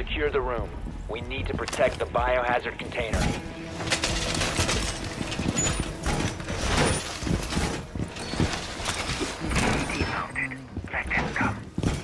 secure the room. We need to protect the biohazard container. Let them come.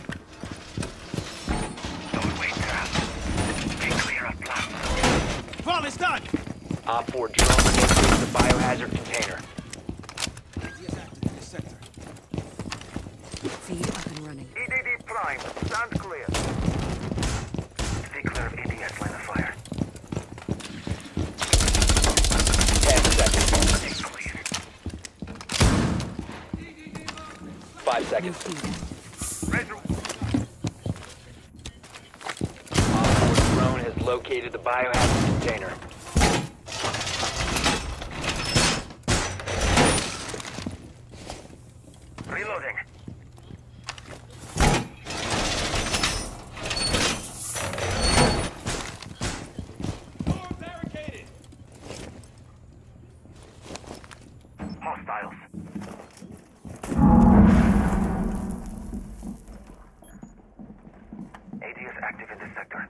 Don't wait around. Be clear of blast. Paul, it's done! Op 4 drone located the biohazard container. ADS active in this sector. Feed up and running. EDD prime. Stand clear. Stay clear of ADS line of fire. 10 seconds. Stay clear. 5 New seconds. feed. Red room. Op 4 drone has located the biohazard container. Reloading. Door barricaded! Hostiles. ADS active in this sector.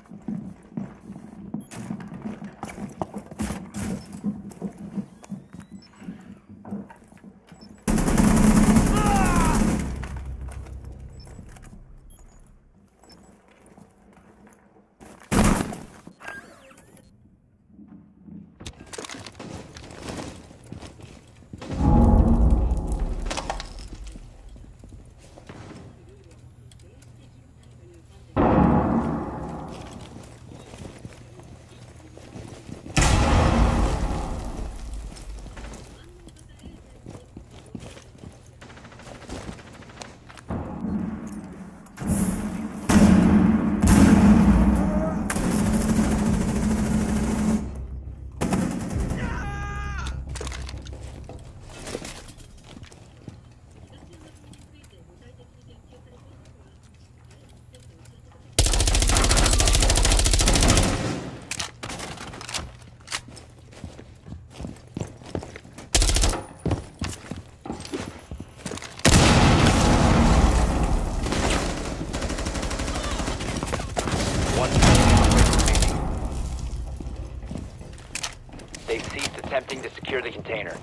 They've ceased attempting to secure the container.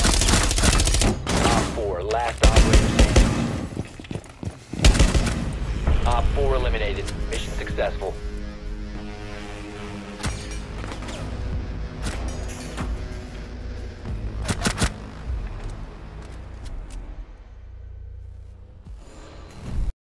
Op 4, last operator standing. Op 4 eliminated. Mission successful.